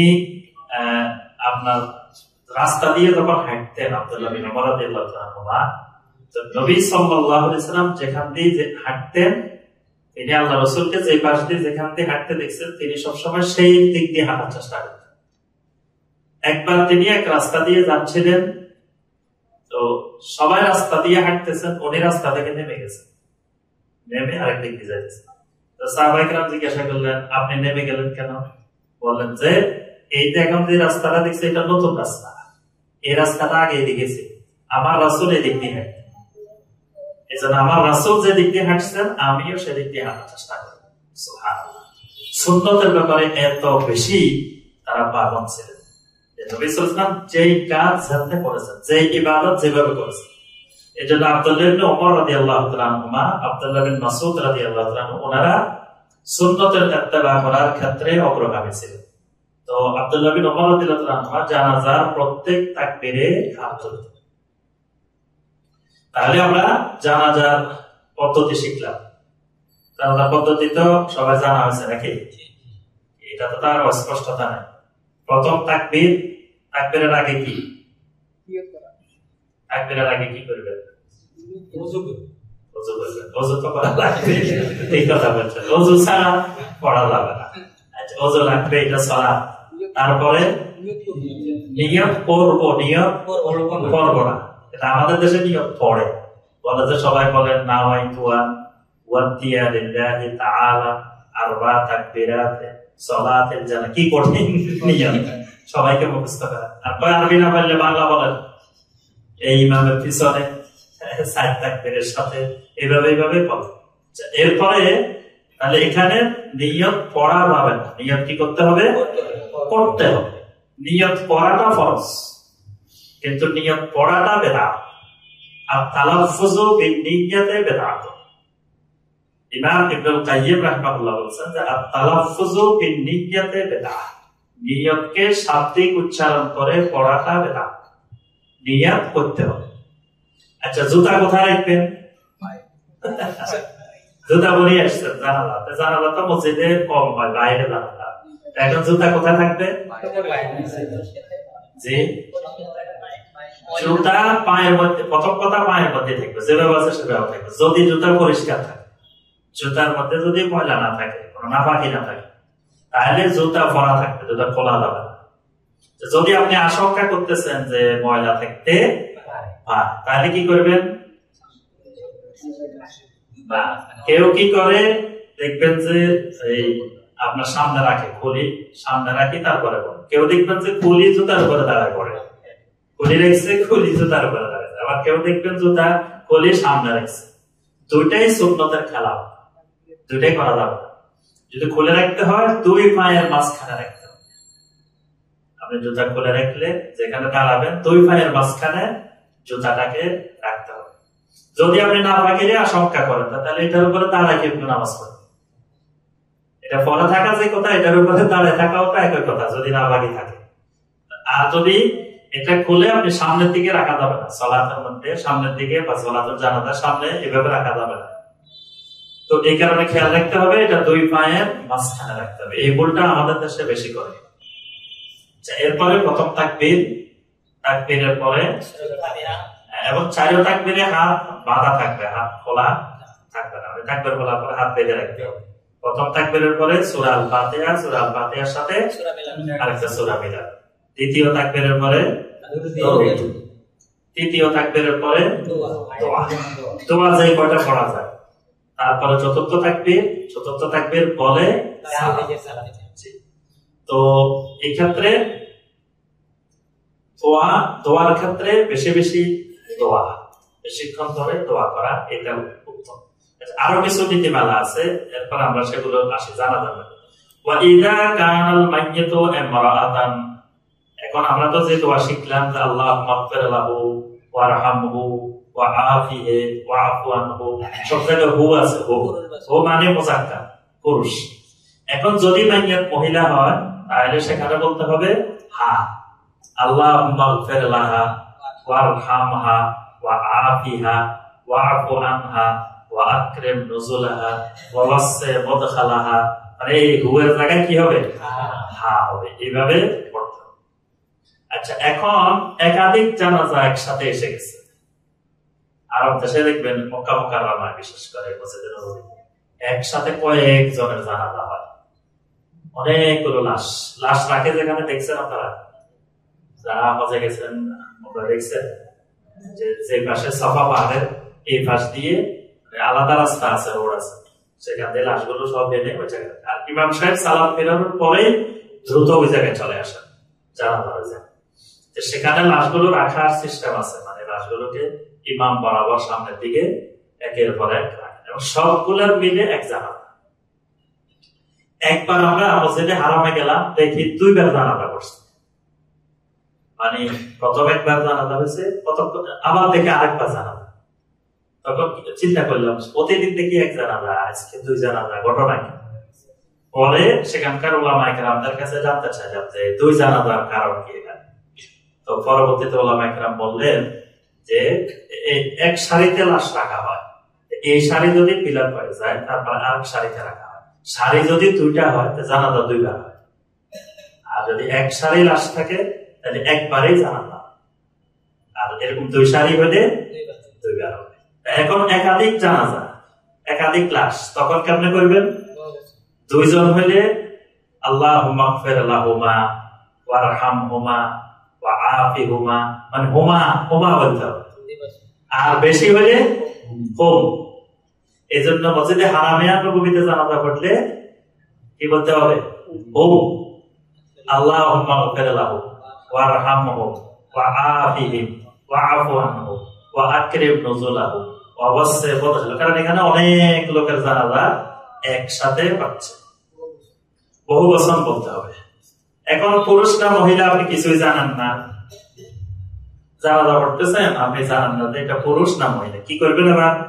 আপনার রাস্তা দিয়ে যখন হাঁটতেন আব্দুল্লাহ বিন ওমর রাদিয়াল্লাহু তাআলা আনহুমা, তো নবী সাল্লাল্লাহু আলাইহি সাল্লাম যেখান দিয়ে হাঁটতেন, তিনি আল্লাহ রাসূলকে যে পাশ দিয়ে যেখান দিয়ে হাঁটতে দেখছেন তিনি সবসময় সেই দিক দিয়ে হাঁটার চেষ্টা করতেন। একবার তিনি এক রাস্তা দিয়ে যাচ্ছিলেন, তো সবাই রাস্তা দিয়ে হাঁটতেছেন, উনি রাস্তা থেকে নেমে গেছেন, নেমে আরেক দিক দিয়ে যাচ্ছেন। তো সাহাবায়ে কেরাম জিজ্ঞাসা করলেন আপনি নেমে গেলেন কেন? বললেন যে এই যে এখন যে রাস্তাটা দেখছি এটা নতুন রাস্তা, এই রাস্তাটা আগে এদিকে ছিল, আমার রাসূল এই দিক দিয়ে হাঁটতেন, এজন্য আমার রাসূল যে দিক দিয়ে হাঁটছেন আমিও সেদিক দিয়ে হাঁটার চেষ্টা করি। সুবহানাল্লাহ, সুন্নতের ব্যাপারে এত বেশি তারা পাবন্দ ছিলেন। নবী সাল্লাল্লাহু আলাইহি ওয়াসাল্লাম যেই কাজ জানতে করেছেন, যে ইবাদত যেভাবে করেছেন, এজন্য আব্দুল্লাহ ইবনে ওমর রাদিয়াল্লাহু তাআলা আনহুমা, আব্দুল্লাহ বিন মাসউদ রাদিয়াল্লাহু তাআলা আনহু, ওনারা সুন্নতের ইত্তেবা করার ক্ষেত্রে অগ্রগামী ছিলেন। তো আব্দুল্লাহ বিন ওমর রাদিয়াল্লাহু তাআলা আনহু জানাজার প্রত্যেক তাকবীরে হাত তুলতেন। তাহলে আমরা জানাজার পদ্ধতি শিখলাম। জানাজার পদ্ধতি তো সবাই জানা হয়েছে নাকি? এটা তো তার অস্পষ্টতা নাই। প্রথম তাকবীর, তাকবীরের আগে কি? তাকবীরের আগে কি করবেন? ওযু করবেন। ওযু তো করা লাগবে, এই কথা বলছেন। ওযু ছাড়া পড়া যাবে না। আচ্ছা, ওযু লাগবে, এটা সালাত। তারপরে নিয়ত করব, নিয়ত করব না, এটা আমাদের দেশে নিয়ত পড়ে, বলে যে সবাই বলেন নাওয়াইতু আন ওয়াতিয়া লিল্লাহি তাআলা আরবা তাকবীরাত সালাতের জানা, কি কঠিন নিয়ত, সবাইকে মুখস্থ করা। আর আরবি না পারলে বাংলা বলেন, এই ইমামের পিছনে 4 তাকবীরের সাথে এইভাবে বলেন। এরপরে তাহলে এখানে নিয়ত পড়া যাবে না, নিয়ত কি করতে হবে? করতে হবে। নিয়ত পড়াটা ফরজ, কিন্তু নিয়ত পড়াটা বিদআত। আর তালাফফুযু বিন-নিয়্যাতি বিদআত। ইমাম ইবনুল কাইয়্যিম রাহিমাহুল্লাহ বলেছেন যে আত-তালাফফুযু বিন-নিয়্যাতি বিদআত, নিয়তকে শাব্দিক উচ্চারণ করে পড়াটা বিদআত, নিয়ত করতে হবে। আচ্ছা, জুতা কোথায় রাখবেন? জুতা বলি আসছেন জানালাতে, জানালা তো মসজিদে কম হয়, বাইরে জানালা, এখন জুতা কোথায় থাকবে? জি, জুতা পায়ের মধ্যে, প্রথম কথা পায়ের মধ্যে থাকবে, যেভাবে আছে সেভাবে থাকবে। যদি জুতা পরিষ্কার থাকে, জুতার মধ্যে যদি ময়লা না থাকে, কোনো নাপাকি না থাকে, তাহলে জুতা ভরা থাকবে, জুতা খোলা যাবে না। যদি আপনি আশঙ্কা করতেছেন যে ময়লা থাকতে পারে, তাহলে কি করবেন? কেউ কি করে দেখবেন যে এই আপনার সামনে রাখে, খুলি সামনে রাখি তারপরে পড়ে। কেউ দেখবেন যে খুলি জুতার উপরে দাঁড়ায় পড়ে, খুলি রেখেছে, খুলি জুতার উপরে দাঁড়ায়। আবার কেউ দেখবেন জুতা খুলি সামনে রাখছে। দুইটাই সুন্নতের খেলা, দুইটাই করা যাবে। যদি খুলে রাখতে হয় 2 পায়ের মাঝখানে রাখতে হবে। আপনি জুতা খুলে রাখলে যেখানে দাঁড়াবেন 2 পায়ের মাঝখানে জুতাটাকে রাখতে হবে। যদি আপনি না পাকিরে আশঙ্কা করেন তাহলে এটার উপরে দাঁড়ায় কিন্তু নামাজ পড়বেন। এটা পরে থাকা যে কথা, এটার উপরে দাঁড়ায় থাকাও তো একই কথা যদি না পাকি থাকে। আর যদি এটা খুলে আপনি সামনের দিকে রাখা যাবে না, সালাতের মধ্যে সামনের দিকে বা সালাতুল জানাজার সামনে এভাবে রাখা যাবে না। তো এই কারণে খেয়াল রাখতে হবে এটা 2 পায়ের মাঝখানে রাখতে হবে। এই ভুলটা আমাদের দেশে বেশি করে। এরপরে প্রথম তাকবীর, তাকবীরের পরে এবং 4 তাকবীরে হাত বাঁধা থাকবে, হাত খোলা থাকবে না। তাকবীর বলার পরে হাত বেঁধে রাখতে হবে। প্রথম তাকবীরের পরে সূরা আল ফাতিহা, সূরা আল ফাতিহার সাথে আরেকটা সূরা মিলাবে। দ্বিতীয় তাকবীরের পরে তৃতীয় তাকবীরের পরে দোয়া যে কয়টা পড়া যায়, তারপরে চতুর্থ তাকবীর বলে তো এই ক্ষেত্রে দোয়ার ক্ষেত্রে বেশি বেশি দোয়া, বেশিক্ষণ ধরে দোয়া করা এটা উত্তম। আরো কিছু নীতিমালা আছে, এরপর আমরা সেগুলো আসি জানা যাবে। এখন আমরা তো যে দোয়া শিখলাম যে আল্লাহুম্মা আগফির লাহু ওয়ারহামহু ওয়াআফিহি ওয়াআফু আনহু, সব জায়গায় হু আছে, হু মানে মুযাক্কার পুরুষ। এখন যদি মাইয়াত মহিলা হয় তাহলে সেখানে বলতে হবে হা, আল্লাহুম্মা আগফির লাহা ওয়ারহামহা ওয়াআফিহা ওয়াআফু আনহা ওয়া আকরিম নুজুলাহা ওয়া ওয়াসসি মুদখালাহা। আরে হুয়ের জায়গায় কি হবে? হা হবে। এইভাবে পড়তে হবে। আচ্ছা, এখন একাধিক জানাজা একসাথে এসে গেছে। আরব দেশে দেখবেন মক্কা মুকাররমায় বিশেষ করে মসজিদে নববী একসাথে কয়েকজনের জানাজা হয়, অনেকগুলো লাশ রাখে যেখানে, দেখছেন আপনারা যারা হজে গেছেন আপনারা দেখছেন যে পাশে সাফা পাহাড়ের এই পাশ দিয়ে আলাদা রাস্তা আছে, রোড আছে, সেখান থেকে লাশগুলো সব এনে ওই জায়গায়, আর ইমাম সাহেব সালাম ফেরানোর পরে দ্রুত ওই জায়গায় চলে আসেন জানাজা হয়ে যায়। সেখানে লাশগুলো রাখার সিস্টেম আছে, মানে লাশগুলোকে ইমাম বরাবর সামনের দিকে একের পর এক রাখেন এবং সবগুলোর মিলে এক জানাজা। একবার আমরা মসজিদে হারামে গেলাম, দেখি দুইবার জানাজা করছে, মানে প্রথম একবার জানাজা হয়েছে, আবার দেখে আরেকবার জানাজা। তখন চিন্তা করলাম প্রতিদিন দেখি এক জানাজা, আজকে দুই জানাজা, ঘটনা কি? পরে সেখানকার উলামায়ে কেরামদের কাছে জানতে চাইলাম যে দুই জানাজার কারণ কি এখানে। তো পরবর্তীতে উলামায়ে কেরাম বললেন যে এক সারিতে লাশ রাখা হয়, এই সারি যদি ফিলাপ হয়ে যায় তারপর আরেক সারিতে রাখা হয়, সারি যদি দুইটা হয় তো জানাজা দুইবার হয়, আর যদি এক সারি লাশ থাকে তাহলে একবারেই জানাজা, আর এরকম দুই সারি হলে দুইবার হবে। এখন একাধিক জানাজা, একাধিক লাশ, তখন কেমনে করবেন? দুইজন হইলে আল্লাহুম্মা আগফির লাহুমা ওয়ারহামহুমা ওয়াআফিহুমা, মানে হুমা বলতে হবে, আর বেশি হলে হুম। এজন্য মসজিদে হারামে নববীতে জানাজা পড়লে কি বলতে হবে? হুম, আল্লাহুম্মা আগফির লাহু ওয়ারহামহু ওয়াআফিহি ওয়াআফু আনহু ওয়া আকরিম নুজুলাহু ওয়া ওয়াসসি মুদখালাহু। কারণ এখানে অনেক লোকের জানাজা একসাথে পাচ্ছে, বহু বচন বলতে হবে। এখন পুরুষ না মহিলা আপনি কিছুই জানেন না, জানাজা পড়তেছেন আপনি জানেন না এটা পুরুষ না মহিলা, কি করবেন?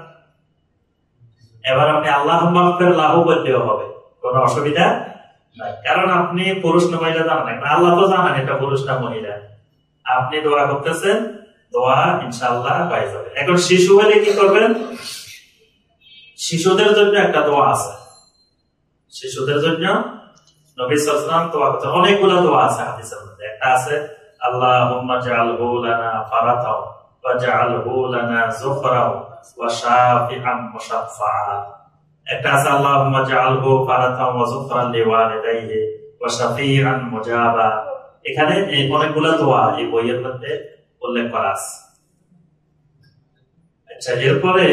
এবার আপনি আল্লাহুম্মা আগফির লাহু বললেও হবে, কোনো অসুবিধা নাই, কারণ আপনি পুরুষ না মহিলা জানেন না, আল্লাহ তো জানেন এটা পুরুষ না মহিলা। আপনি দোয়া করতেছেন, দোয়া ইনশাআল্লাহ হয়ে যাবে। এখন শিশু হলে কি করবেন? শিশুদের জন্য একটা দোয়া আছে, শিশুদের জন্য নবী সাল্লাল্লাহু আলাইহি ওয়াসাল্লাম দোয়া করতেন, অনেকগুলো দোয়া আছে হাদিসের মধ্যে। একটা আছে আল্লাহুম্মা জাআলহু লানা ফারাতাও ওয়া জাআলহু লানা যুফরাও ওয়া শাফিআন মুশাফফা। একটা আছে আল্লাহুম্মা জাআলহু ফারাতাও ওয়া যুফরান লিওয়ালিদাইহি ওয়া শাফিআন মুজাবা। এখানে এই অনেকগুলো দোয়া এই বইয়ের মধ্যে উল্লেখ করা আছে। আচ্ছা, এরপরে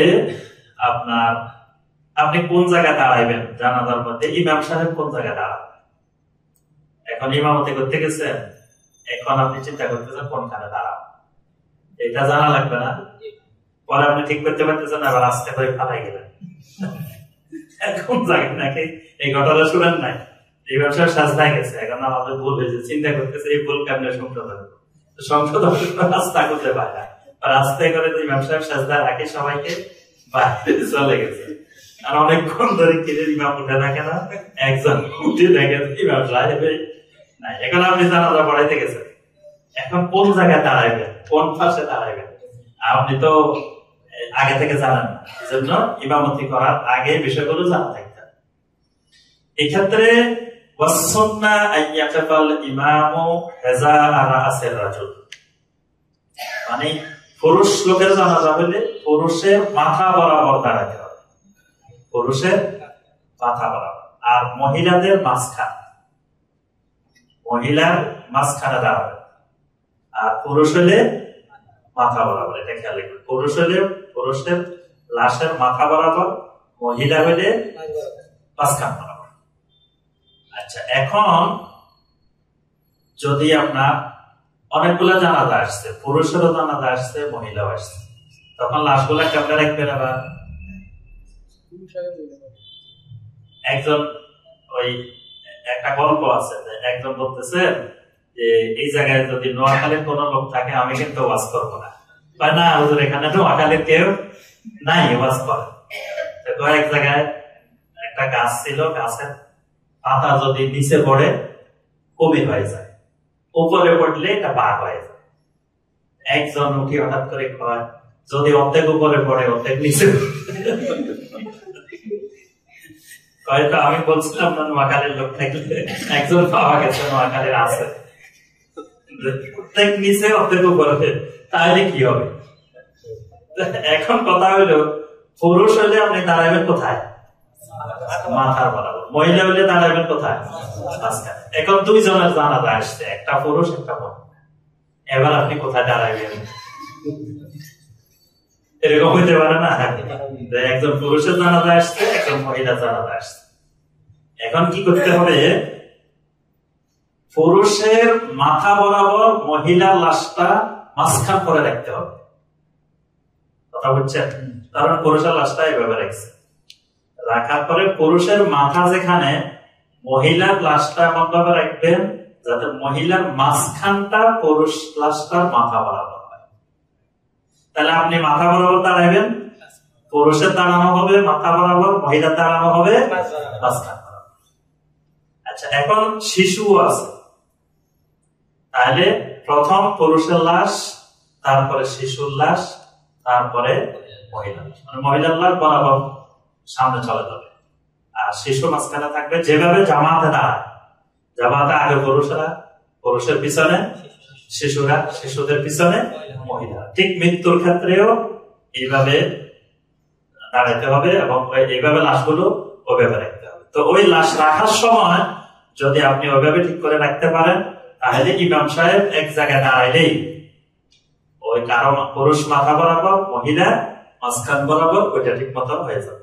আপনি কোন জায়গায় দাঁড়াইবেন জানাজার মধ্যে? ইমাম সাহেব কোন জায়গায় দাঁড়াবেন? এখন ইমামতি করতে গেছেন, এখন আপনি চিন্তা করতেছেন কোনখানে দাঁড়াবেন, এটা জানা লাগবে না। পরে আপনি ঠিক করতে পারতেছেন, আবার আস্তে করে ফালাই গেলেন কোন জায়গায়, নাকি এই ঘটনা শুনেন নাই? ইমাম সাহেব সাজদায় গেছে, এখন আমাদের ভুল হয়েছে, চিন্তা করতেছে এই ভুল কেমনে সংশোধন রাস্তা করতে পারে না, রাস্তায় করে ইমাম সাহেব সাজদায় রাখে সবাইকে, বাইরে চলে গেছে। আর অনেকক্ষণ ধরে কিনে ইমাম উঠে থাকে না, একজন উঠে দেখে ইমাম সাহেব নাই। এখন আপনি জানাজা পড়াইতে গেছেন, এখন কোন জায়গায় দাঁড়াইবেন, কোন পাশে দাঁড়াইবেন আপনি তো আগে থেকে জানেন না, এই জন্য ইমামতি করার আগে বিষয়গুলো জানা থাকতে হবে। এক্ষেত্রে মানে পুরুষ লোকের জানাজা হলে পুরুষের মাথা বরাবর দাঁড়াতে হবে, পুরুষের মাথা বরাবর, আর মহিলাদের মাঝখানে, মহিলার মাঝখানে দাঁড়াবে। আর পুরুষ হলে মাথা বরাবর। এটা খেয়াল রাখবেন, পুরুষ হলে পুরুষের লাশের মাথা বরাবর, মহিলা হলে মাঝখান বরাবর। আচ্ছা, এখন যদি আপনার অনেকগুলো জানাজা আসছে, পুরুষেরও জানাজা আসছে, মহিলাও আসছে, তখন লাশগুলা কেমনে রাখবেন? আবার একজন, ওই একটা গল্প আছে, একজন বলতেছে যে এই জায়গায় যদি নোয়াখালীর কোন লোক থাকে আমি কিন্তু ওয়াজ করবো না। না হুজুর, এখানে নোয়াখালীর কেউ নাই ওয়াজ করে। এক জায়গায় একটা গাছ ছিল, গাছের পাতা যদি নিচে পড়ে কবি হয়ে যায়, উপরে পড়লে এটা বাঘ হয়ে যায়। একজন উঠি হঠাৎ করে কয়, যদি অর্ধেক উপরে পড়ে অর্ধেক নিচে হয়তো আমি বলছিলাম না নোয়াখালীর লোক থাকলে, একজন পাওয়া গেছে নোয়াখালীর আছে, অর্ধেক নিচে অর্ধেক উপরে, তাহলে কি হবে? এখন কথা হইলো, পুরুষ হলে আপনি দাঁড়াবেন কোথায়? মাথার বরাবর। মহিলা হলে দাঁড়াবেন কোথায়? মাঝখানে। এখন দুইজনের জানাজা আসছে, একটা পুরুষ একটা মহিলা, এবার আপনি কোথায় দাঁড়াবেন? এরকম হইতে পারে না, একজন পুরুষের জানাজা আসছে, একজন মহিলা জানাজা আসছে। এখন কি করতে হবে? পুরুষের মাথা বরাবর মহিলার লাশটা মাঝখান করে রাখতে হবে। কথা বুঝছেন? কারণ পুরুষের লাশটা এভাবে রাখছে, রাখার পরে পুরুষের মাথা যেখানে, মহিলার লাশটা এমন ভাবে রাখবেন যাতে মহিলার মাঝখানটা পুরুষ লাশটার মাথা বরাবর হয়। তাহলে আপনি মাথা বরাবর দাঁড়াবেন, পুরুষের দাঁড়ানো হবে মাথা বরাবর, মহিলার দাঁড়ানো হবে মাঝখান বরাবর। আচ্ছা, এখন শিশুও আছে, তাহলে প্রথম পুরুষের লাশ, তারপরে শিশুর লাশ, তারপরে মহিলা, মানে মহিলার লাশ বরাবর সামনে চলে যাবে, আর শিশু মাঝখানে থাকবে। যেভাবে জামাতে দাঁড়ায়, জামাতে আগে পুরুষরা, পুরুষের পিছনে শিশুরা, শিশুদের পিছনে মহিলা, ঠিক মৃত্যুর ক্ষেত্রেও এইভাবে দাঁড়াইতে হবে এবং এইভাবে লাশগুলো ওইভাবে রাখতে হবে। তো ওই লাশ রাখার সময় যদি আপনি ওইভাবে ঠিক করে রাখতে পারেন, তাহলে ইমাম সাহেব এক জায়গায় দাঁড়াইলেই ওই কারো পুরুষ মাথা বরাবর, মহিলা মাঝখান বরাবর, ওইটা ঠিক মতো হয়ে যাবে।